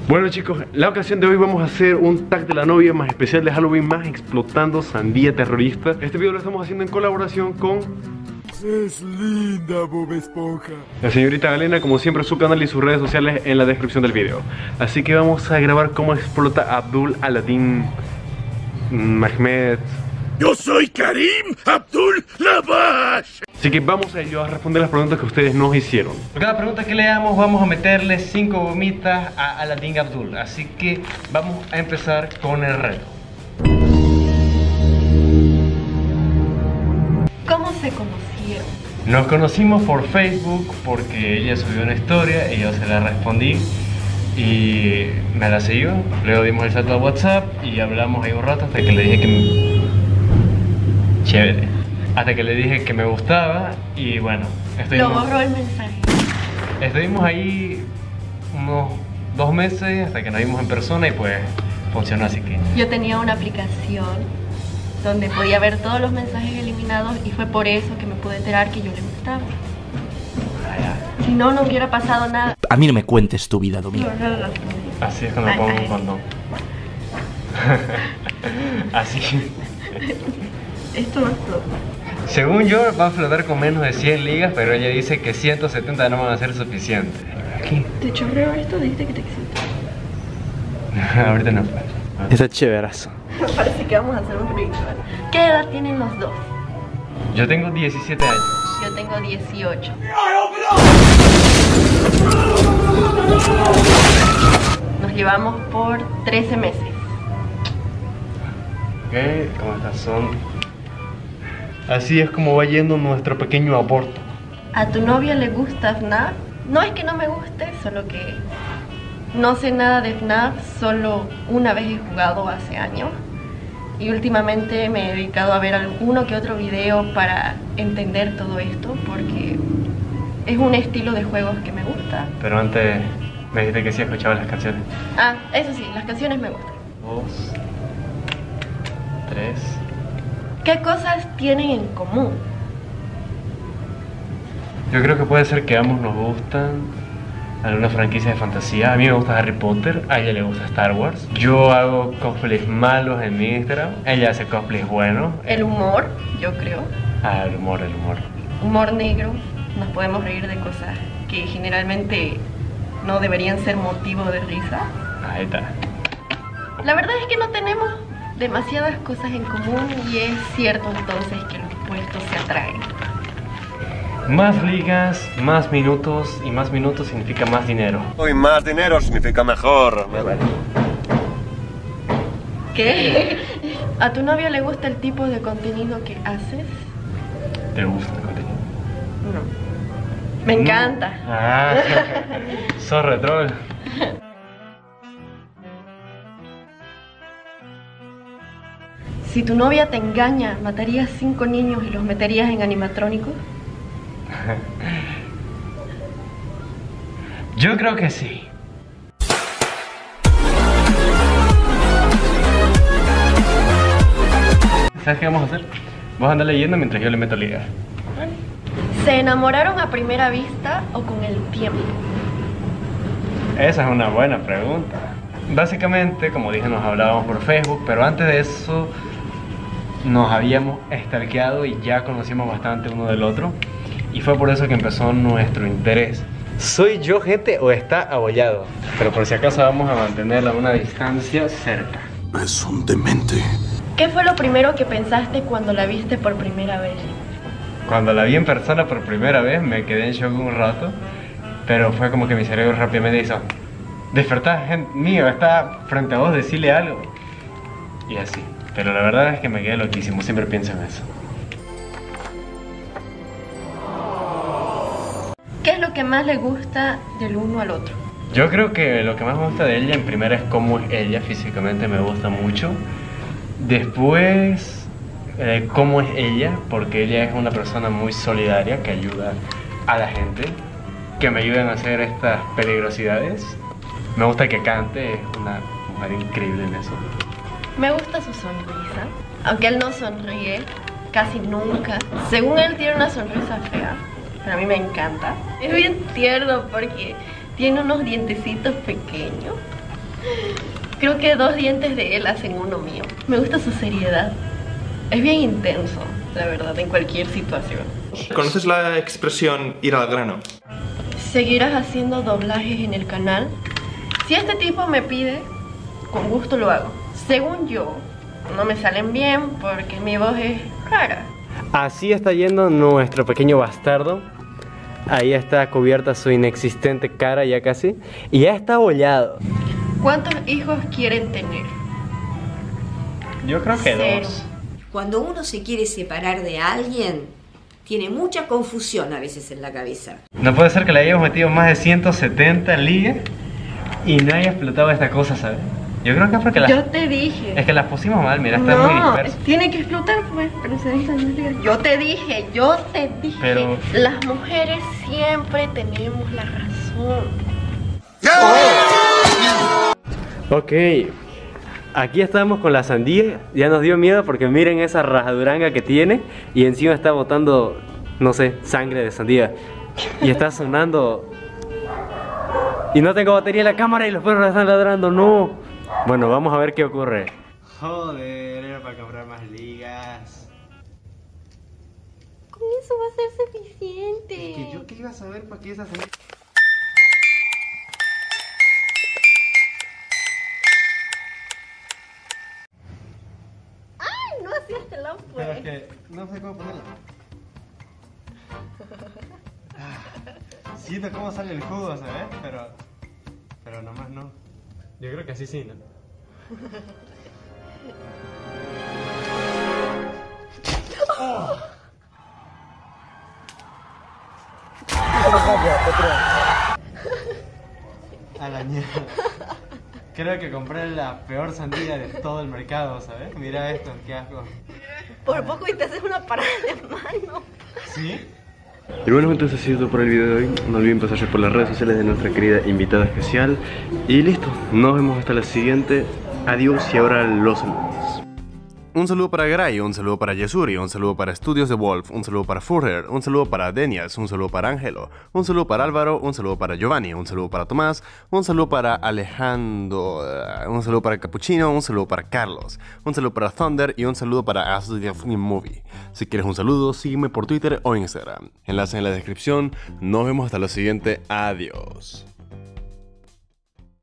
Bueno chicos, la ocasión de hoy vamos a hacer un tag de la novia más especial de Halloween, más explotando sandía terrorista. Este video lo estamos haciendo en colaboración con... Es linda, Bob Esponja. La señorita Galena, como siempre, su canal y sus redes sociales en la descripción del video. Así que vamos a grabar cómo explota Abdul Aladdin Mehmet. Yo soy Karim Abdul Lavash. Así que vamos a ello a responder las preguntas que ustedes nos hicieron. Por cada pregunta que leamos vamos a meterle 5 gomitas a Aladdin Abdul. Así que vamos a empezar con el reto. ¿Cómo se conocieron? Nos conocimos por Facebook porque ella subió una historia y yo se la respondí y me la siguió. Luego dimos el salto a WhatsApp y hablamos ahí un rato hasta que le dije que chévere. Hasta que le dije que me gustaba y bueno, Lo borró el mensaje. estuvimos ahí unos 2 meses hasta que nos vimos en persona y pues funcionó, así que... Yo tenía una aplicación donde podía ver todos los mensajes eliminados y fue por eso que me pude enterar que yo le gustaba. Si no, no hubiera pasado nada. A mí no me cuentes tu vida, Domingo. Así es cuando pongo un condón. Así. Esto no explota. Según yo va a flotar con menos de 100 ligas, pero ella dice que 170 no van a ser suficientes. Aquí. ¿Te chorreo esto? Dijiste que te excita. Ahorita no. Está chéverazo. Me parece que vamos a hacer un ritual. ¿Qué edad tienen los dos? Yo tengo 17 años. Yo tengo 18. Nos llevamos por 13 meses. Ok, ¿cómo estás? Así es como va yendo nuestro pequeño aborto. ¿A tu novia le gusta FNAF? No es que no me guste, solo que no sé nada de FNAF, solo una vez he jugado hace años. Y últimamente me he dedicado a ver alguno que otro video para entender todo esto, porque es un estilo de juegos que me gusta. Pero antes me dijiste que sí escuchabas las canciones. Ah, eso sí, las canciones me gustan. 2, 3. ¿Qué cosas tienen en común? Yo creo que puede ser que a ambos nos gustan alguna franquicia de fantasía. A mí me gusta Harry Potter, a ella le gusta Star Wars. Yo hago cosplays malos en mi Instagram, ella hace cosplays buenos. El humor, yo creo. Ah, el humor. Humor negro. Nos podemos reír de cosas que generalmente no deberían ser motivo de risa. Ahí está. La verdad es que no tenemos demasiadas cosas en común y es cierto entonces que los opuestos se atraen. Más ligas, más minutos y más minutos significa más dinero. Hoy más dinero significa mejor. ¿Qué? ¿A tu novia le gusta el tipo de contenido que haces? ¿Te gusta el contenido? No. Me encanta. Ah, sos retrol. Si tu novia te engaña, ¿matarías 5 niños y los meterías en animatrónicos? Yo creo que sí. ¿Sabes qué vamos a hacer? Vos andar leyendo mientras yo le meto ligas. ¿Se enamoraron a primera vista o con el tiempo? Esa es una buena pregunta. Básicamente, como dije, nos hablábamos por Facebook, pero antes de eso nos habíamos stalkeado y ya conocíamos bastante uno del otro. Y fue por eso que empezó nuestro interés. ¿Soy yo, gente, o está abollado? Pero por si acaso vamos a mantenerla a una distancia cerca. Es un demente. ¿Qué fue lo primero que pensaste cuando la viste por primera vez? Cuando la vi en persona por primera vez me quedé en shock un rato, pero fue como que mi cerebro rápidamente hizo: despertá, gente mío, está frente a vos, decirle algo. Y así. Pero la verdad es que me quedé loquísimo, siempre pienso en eso. ¿Qué es lo que más le gusta del uno al otro? Yo creo que lo que más me gusta de ella en primera es cómo es ella, físicamente me gusta mucho. Después, cómo es ella, porque ella es una persona muy solidaria que ayuda a la gente, que me ayudan a hacer estas peligrosidades. Me gusta que cante, es una mujer increíble en eso. Me gusta su sonrisa, aunque él no sonríe casi nunca. Según él tiene una sonrisa fea, pero a mí me encanta. Es bien tierno porque tiene unos dientecitos pequeños Creo que 2 dientes de él hacen uno mío. Me gusta su seriedad. Es bien intenso, la verdad, en cualquier situación. ¿Conoces la expresión ir al grano? ¿Seguirás haciendo doblajes en el canal? Si este tipo me pide, con gusto lo hago. Según yo, no me salen bien porque mi voz es rara. Así está yendo nuestro pequeño bastardo. Ahí está cubierta su inexistente cara ya casi. Y ya está abollado. ¿Cuántos hijos quieren tener? Yo creo que 0. 2. Cuando uno se quiere separar de alguien, tiene mucha confusión a veces en la cabeza. No puede ser que le hayamos metido más de 170 ligas y no haya explotado esta cosa, ¿sabes? Yo creo que es porque Yo te dije. es que las pusimos mal, mira, está muy No, disperso. tiene que explotar, pues, pero se necesitan ligas. Yo te dije. Pero- Las mujeres siempre tenemos la razón. Ok, aquí estamos con la sandía. Ya nos dio miedo porque miren esa rajaduranga que tiene y encima está botando, no sé, sangre de sandía. Y está sonando. Y no tengo batería en la cámara y los perros están ladrando, no. Bueno, vamos a ver qué ocurre. Joder, era para comprar más ligas. Con eso va a ser suficiente. Que yo qué iba a saber para qué esa sandía. Ay, no así este lado, pues. Pero es que no sé cómo ponerla. Siento cómo sale el jugo, ¿sabes? Pero nomás no. Yo creo que así sí, ¿no? ¡Oh! A la mierda. Creo que compré la peor sandía de todo el mercado, ¿sabes? Mira esto, qué asco. Por poco y te haces una parada de mano. ¿Sí? Y bueno, entonces ha sido todo por el video de hoy. No olviden pasarse por las redes sociales de nuestra querida invitada especial. Y listo, nos vemos hasta la siguiente. Adiós y ahora los saludos. Un saludo para Gray, un saludo para Yesuri, un saludo para Estudios de Wolf, un saludo para Furrer, un saludo para Denias, un saludo para Ángelo, un saludo para Álvaro, un saludo para Giovanni, un saludo para Tomás, un saludo para Alejandro, un saludo para Capuchino, un saludo para Carlos, un saludo para Thunder y un saludo para As the Movie. Si quieres un saludo, sígueme por Twitter o Instagram. Enlace en la descripción. Nos vemos hasta la siguiente. Adiós.